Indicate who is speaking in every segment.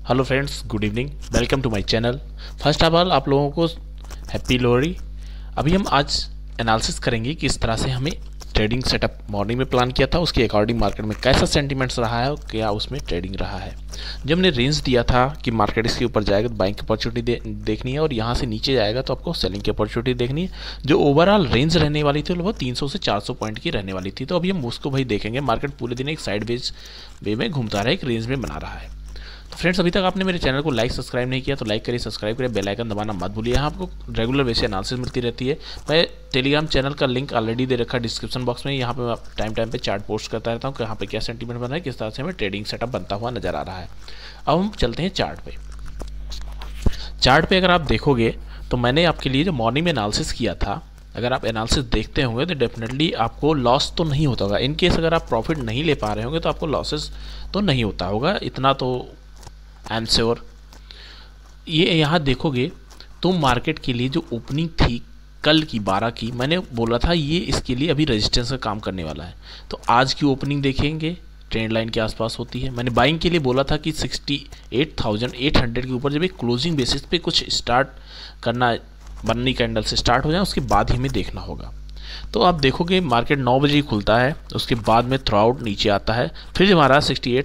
Speaker 1: Hello friends, good evening. Welcome to my channel. First of all आप लोगों को happy Lohri. अभी हम आज एनालिसिस करेंगे कि इस तरह से हमें ट्रेडिंग सेटअप मॉर्निंग में प्लान किया था, उसके अकॉर्डिंग मार्केट में कैसा सेंटीमेंट्स रहा है और क्या उसमें ट्रेडिंग रहा है। जब हमने रेंज दिया था कि मार्केट इसके ऊपर जाएगा तो बाइंग की अपॉर्चुनिटी देखनी है और यहाँ से नीचे जाएगा तो आपको सेलिंग की अपॉर्चुनिटी देखनी है। जो ओवरऑल रेंज रहने वाली थी लगभग 300 से 400 पॉइंट की रहने वाली थी। तो अभी हम उसको भाई देखेंगे। मार्केट पूरे दिन एक साइड वे में घूमता रहा है, एक रेंज में बना रहा है। तो फ्रेंड्स, अभी तक आपने मेरे चैनल को लाइक सब्सक्राइब नहीं किया तो लाइक करिए, सब्सक्राइब करिए, बेल आइकन दबाना मत भूलिए। यहाँ आपको रेगुलर वैसे एनालिसिस मिलती रहती है। मैं टेलीग्राम चैनल का लिंक ऑलरेडी दे रखा है डिस्क्रिप्शन बॉक्स में। यहाँ पे मैं टाइम पे चार्ट पोस्ट करता रहता हूँ कि यहाँ पे क्या सेंटीमेंट बन रहा है, किस तरह से हमें ट्रेडिंग सेटअप बनता हुआ नजर आ रहा है। अब हम चलते हैं चार्ट पे। चार्ट पे अगर आप देखोगे तो मैंने आपके लिए जो मॉर्निंग में एनालिसिस किया था, अगर आप एनालिसिस देखते होंगे तो डेफिनेटली आपको लॉस तो नहीं होता होगा। इन केस अगर आप प्रॉफिट नहीं ले पा रहे होंगे तो आपको लॉसेस तो नहीं होता होगा, इतना तो आई एम श्योर। ये यहाँ देखोगे तो मार्केट के लिए जो ओपनिंग थी कल की 12 की, मैंने बोला था ये इसके लिए अभी रेजिस्टेंस का काम करने वाला है। तो आज की ओपनिंग देखेंगे ट्रेंड लाइन के आसपास होती है। मैंने बाइंग के लिए बोला था कि 68,800 के ऊपर जब एक क्लोजिंग बेसिस पे कुछ स्टार्ट करना, बननी कैंडल से स्टार्ट हो जाए उसके बाद ही हमें देखना होगा। तो आप देखोगे मार्केट 9 बजे ही खुलता है, उसके बाद में थ्रू आउट नीचे आता है। फिर हमारा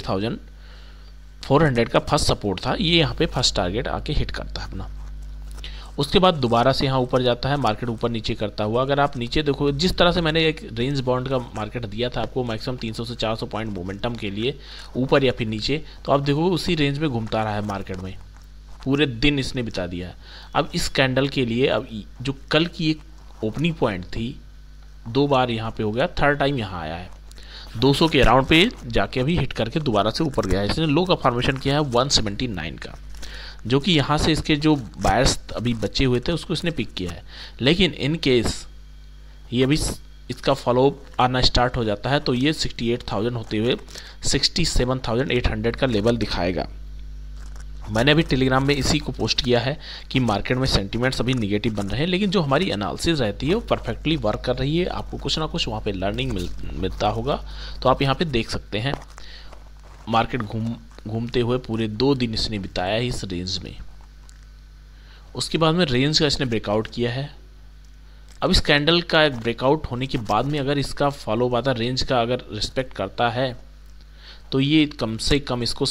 Speaker 1: 68,400 का फर्स्ट सपोर्ट था, ये यहाँ पे फर्स्ट टारगेट आके हिट करता है अपना। उसके बाद दोबारा से यहाँ ऊपर जाता है, मार्केट ऊपर नीचे करता हुआ। अगर आप नीचे देखो, जिस तरह से मैंने एक रेंज बाउंड का मार्केट दिया था आपको मैक्सिमम 300 से 400 पॉइंट मोमेंटम के लिए ऊपर या फिर नीचे, तो आप देखो उसी रेंज में घूमता रहा है मार्केट में, पूरे दिन इसने बिता दिया है। अब इस कैंडल के लिए अब जो कल की एक ओपनिंग पॉइंट थी, 2 बार यहाँ पे हो गया, थर्ड टाइम यहाँ आया है 200 के अराउंड पे जाके अभी हिट करके दोबारा से ऊपर गया है। इसने लो का फॉर्मेशन किया है 179 का, जो कि यहाँ से इसके जो बायर्स अभी बचे हुए थे उसको इसने पिक किया है। लेकिन इन केस ये अभी इसका फॉलो आना स्टार्ट हो जाता है तो ये 68,000 होते हुए 67,800 का लेवल दिखाएगा। मैंने अभी टेलीग्राम में इसी को पोस्ट किया है कि मार्केट में सेंटीमेंट्स अभी निगेटिव बन रहे हैं, लेकिन जो हमारी एनालिसिस रहती है वो परफेक्टली वर्क कर रही है। आपको कुछ ना कुछ वहाँ पे लर्निंग मिलता होगा। तो आप यहाँ पे देख सकते हैं मार्केट घूमते हुए पूरे 2 दिन इसने बिताया है इस रेंज में। उसके बाद में रेंज का इसने ब्रेकआउट किया है। अब इस कैंडल का एक ब्रेकआउट होने के बाद में अगर इसका फॉलो बाता रेंज का अगर रिस्पेक्ट करता है तो ये कम से कम इसको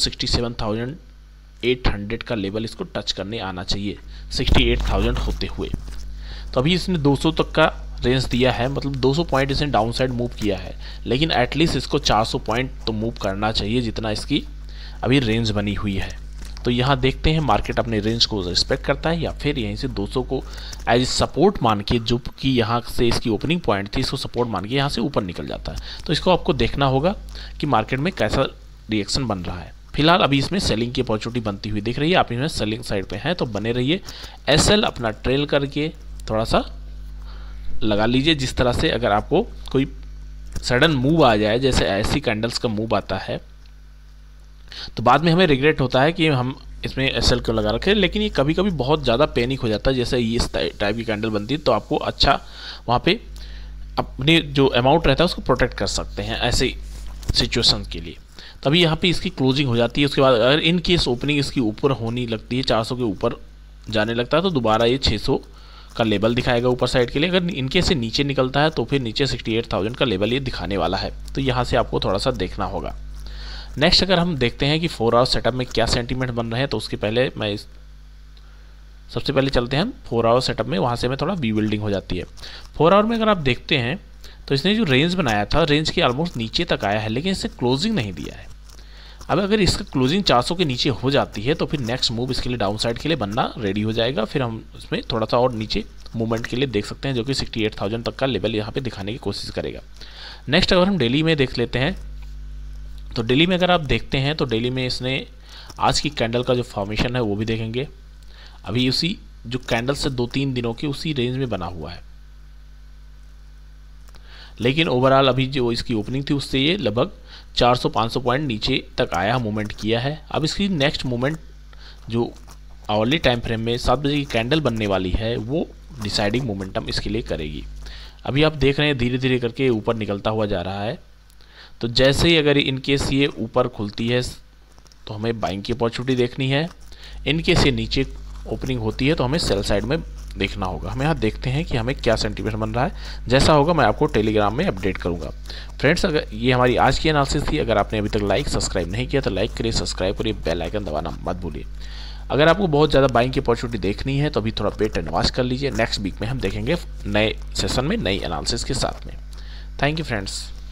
Speaker 1: 67,800 का लेवल इसको टच करने आना चाहिए, 68,000 होते हुए। तो अभी इसने 200 तक का रेंज दिया है, मतलब 200 पॉइंट इसने डाउन साइड मूव किया है, लेकिन एटलीस्ट इसको 400 पॉइंट तो मूव करना चाहिए जितना इसकी अभी रेंज बनी हुई है। तो यहाँ देखते हैं मार्केट अपने रेंज को रिस्पेक्ट करता है या फिर यहीं से 200 को एज सपोर्ट मान के, जो कि यहाँ से इसकी ओपनिंग पॉइंट थी, इसको सपोर्ट मान के यहाँ से ऊपर निकल जाता है। तो इसको आपको देखना होगा कि मार्केट में कैसा रिएक्शन बन रहा है। फिलहाल अभी इसमें सेलिंग की अपॉर्चुनिटी बनती हुई दिख रही है। आप इसमें सेलिंग साइड पे हैं तो बने रहिए। एसएल अपना ट्रेल करके थोड़ा सा लगा लीजिए। जिस तरह से अगर आपको कोई सडन मूव आ जाए, जैसे ऐसी कैंडल्स का मूव आता है, तो बाद में हमें रिग्रेट होता है कि हम इसमें एसएल क्यों लगा रखे। लेकिन ये कभी कभी बहुत ज़्यादा पैनिक हो जाता है, जैसे ये इस टाइप की कैंडल बनती है, तो आपको अच्छा वहाँ पे अपने जो अमाउंट रहता है उसको प्रोटेक्ट कर सकते हैं ऐसे सिचुएशन के लिए। तभी यहाँ पे इसकी क्लोजिंग हो जाती है। उसके बाद अगर इन केस ओपनिंग इसकी ऊपर होने लगती है, 400 के ऊपर जाने लगता है, तो दोबारा ये 600 का लेवल दिखाएगा ऊपर साइड के लिए। अगर इनके से नीचे निकलता है तो फिर नीचे 68,000 का लेवल ये दिखाने वाला है। तो यहाँ से आपको थोड़ा सा देखना होगा। नेक्स्ट अगर हम देखते हैं कि 4 आवर सेटअप में क्या सेंटीमेंट बन रहे हैं, तो उसके पहले सबसे पहले चलते हैं हम 4 आवर सेटअप में, वहाँ से हमें थोड़ा वी बिल्डिंग हो जाती है। 4 आवर में अगर आप देखते हैं तो इसने जो रेंज बनाया था, रेंज के ऑलमोस्ट नीचे तक आया है, लेकिन इससे क्लोजिंग नहीं दिया है। अब अगर इसका क्लोजिंग 400 के नीचे हो जाती है तो फिर नेक्स्ट मूव इसके लिए डाउन साइड के लिए बनना रेडी हो जाएगा। फिर हम इसमें थोड़ा सा और नीचे मूवमेंट के लिए देख सकते हैं, जो कि 68,000 तक का लेवल यहाँ पे दिखाने की कोशिश करेगा। नेक्स्ट अगर हम डेली में देख लेते हैं तो डेली में अगर आप देखते हैं तो डेली में इसने आज की कैंडल का जो फॉर्मेशन है वो भी देखेंगे। अभी उसी जो कैंडल से 2-3 दिनों की उसी रेंज में बना हुआ है, लेकिन ओवरऑल अभी जो इसकी ओपनिंग थी उससे ये लगभग 400-500 पॉइंट नीचे तक आया, मूवमेंट किया है। अब इसकी नेक्स्ट मूवमेंट जो आवरली टाइम फ्रेम में 7 बजे की कैंडल बनने वाली है, वो डिसाइडिंग मोमेंटम इसके लिए करेगी। अभी आप देख रहे हैं धीरे धीरे करके ऊपर निकलता हुआ जा रहा है। तो जैसे ही अगर इन केस ये ऊपर खुलती है तो हमें बाइंग की अपॉर्चुनिटी देखनी है। इनकेस ये नीचे ओपनिंग होती है तो हमें सेल साइड में देखना होगा। हम यहाँ देखते हैं कि हमें क्या सेंटीमेंट बन रहा है। जैसा होगा मैं आपको टेलीग्राम में अपडेट करूंगा। फ्रेंड्स, अगर ये हमारी आज की एनालिसिस थी। अगर आपने अभी तक लाइक सब्सक्राइब नहीं किया तो लाइक करिए, सब्सक्राइब करिए, बेल आइकन दबाना मत भूलिए। अगर आपको बहुत ज़्यादा बाइंग की अपॉर्चुनिटी देखनी है तो अभी थोड़ा वेट एंड वॉच कर लीजिए। नेक्स्ट वीक में हम देखेंगे नए सेशन में नई एनालिसिस के साथ में। Thank you friends.